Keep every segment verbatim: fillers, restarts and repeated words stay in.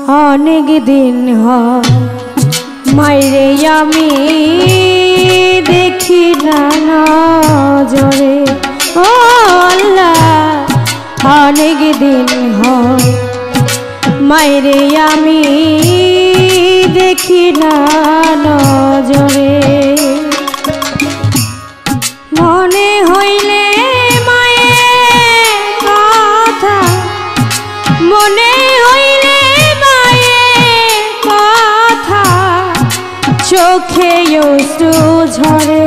অনেক দিন হয় মাইরে আমি দেখি না নজরে ও আল্লাহ অনেক দিন হয় মাইরে আমি দেখি না নজরে মনে হইলে মায়ের কথা মনে হইলে মায়ের কথা চোখে অশ্রু ঝরে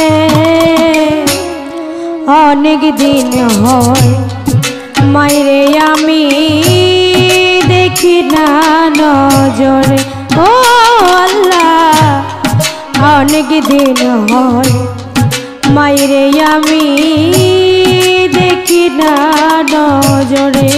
অনেক দিন হয় মাইরে আমি দেখি না নজরে ও আল্লাহ অনেক দিন হয় মাইরে আমি দেখি না নজরে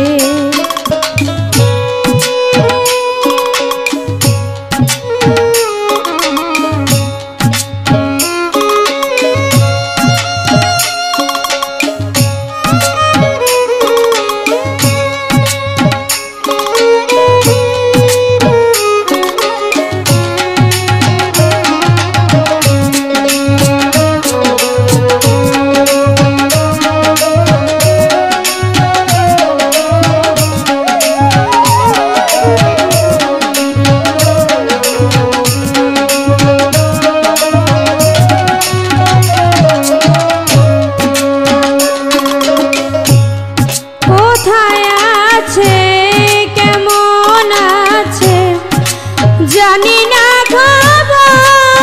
জানি না খবর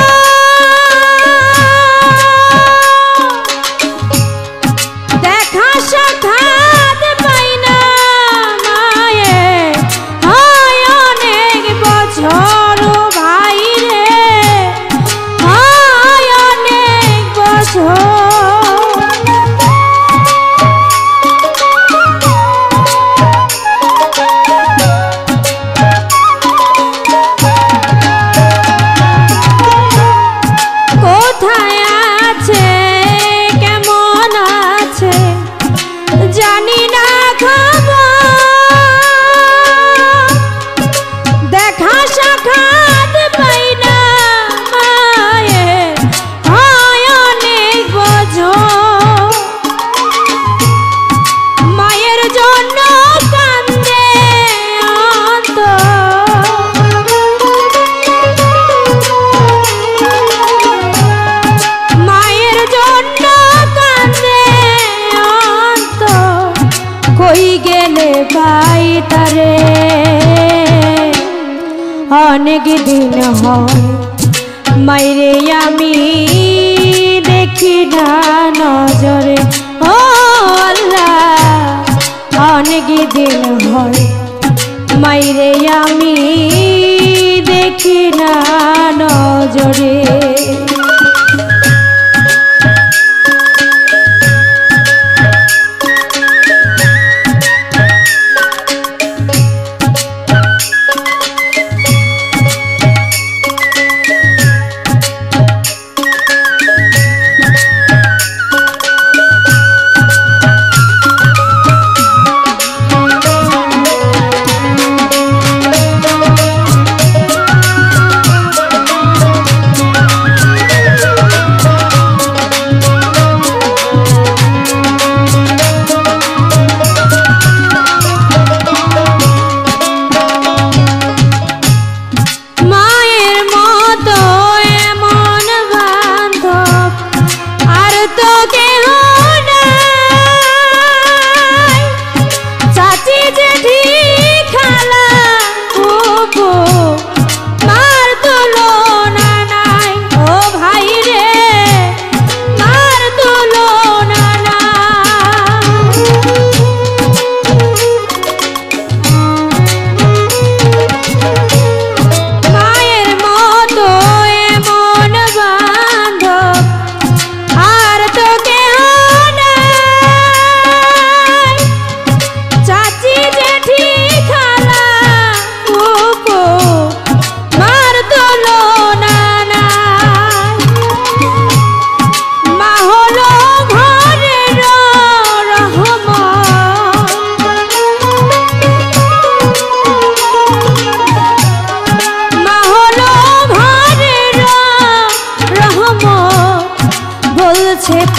দেখা সাক্ষাৎ পাই না মায়ের হয় অনেক বছর ভাই রে হয় অনেক বছর জানি না খবর দেখা সাক্ষাৎ পাই না মায়ের হয় অনেক বছর মায়ের জন্য কান্দে অন্তর মায়ের জন্য কান্দে কই গেলে পাই তারে অনেক দিন হয় মাইরে আমি দেখি না নজরে ও আল্লাহ অনেক দিন হয় মাইরে আমি দেখি না নজরে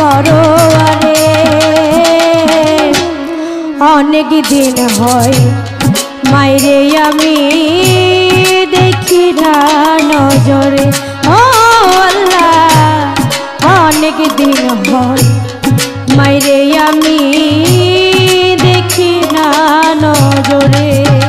পরোয়ারে অনেক দিন হয় মাইরে আমি দেখি না নজরে ও আল্লাহ অনেক দিন হয় মাইরে আমি দেখি না নজরে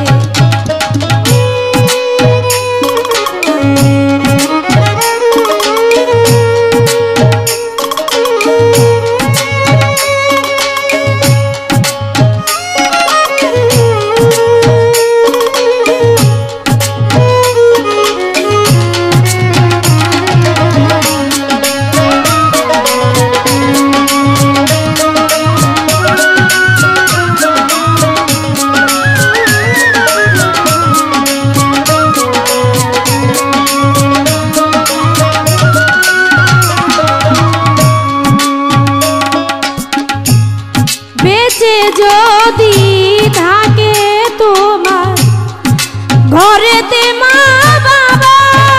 যদি থাকে তোমার ঘরেতে মা বাবা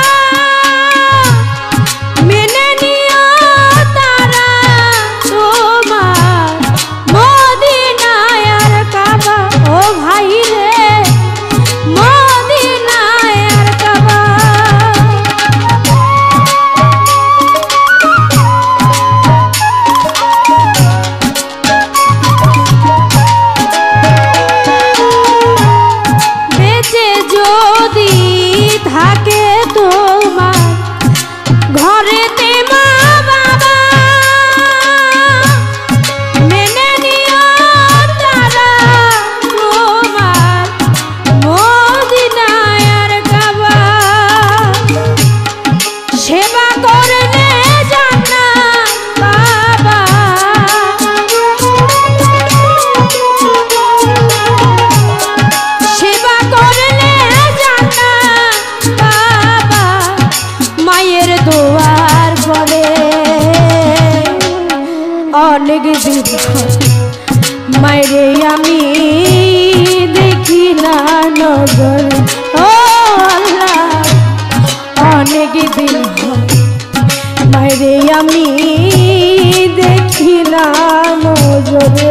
মেনে নিও তারা তোমার মদিনায় আর কাবা ও ভাই রে মদিনায় আর কাবা যদি থাকে তোমার ঘরেতে মা বাবা মেনে নিও তারা তোমার মদিনায় আর কাবা সেবা করলে জান্নাত বাবা সেবা করলে মায়ের দোয়ার পরে অনেক দিন মায়েরে আমি দেখি না নজর ও আল্লাহ অনেক দিন মায়েরে আমি দেখি না নজরে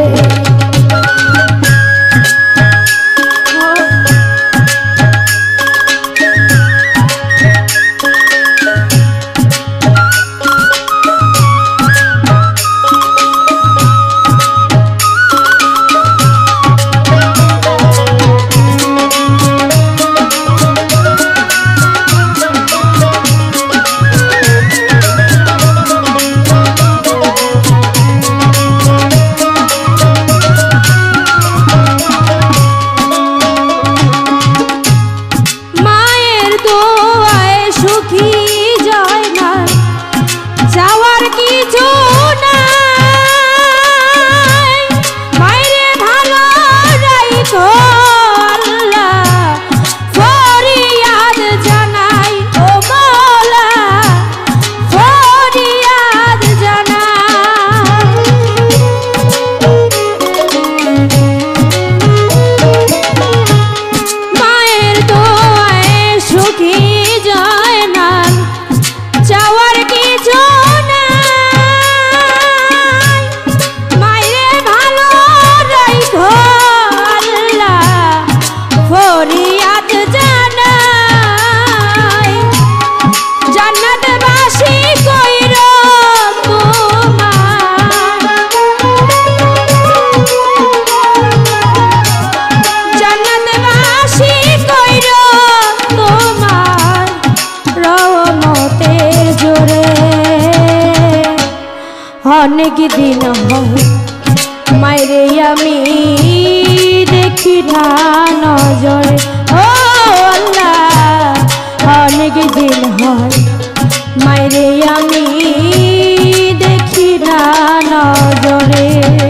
অনেক দিন মাইরে আমি দেখি না নজরে ও আল্লাহ অনেক দিন হয় মাইরে আমি দেখি না নজরে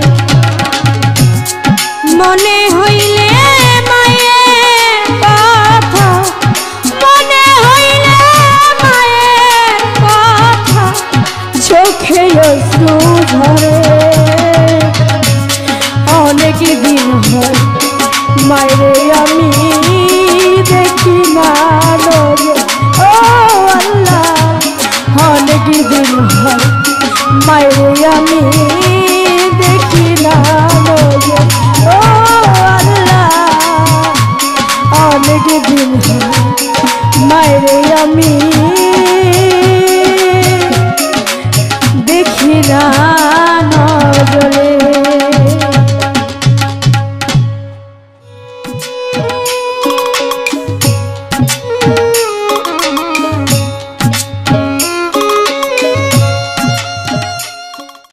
মনে হইলে মায়ের কথা মনে হইলে মায়ের কথা চোখে অশ্রু ঝরে অনেক দিন হয় মায়েরে আমি দেখি না নজরে ও আল্লাহ অনেক দিন হয় মায়েরে আমি দেখি না রোজে। ও আল্লাহ অনেক দিন মায়েরে আমি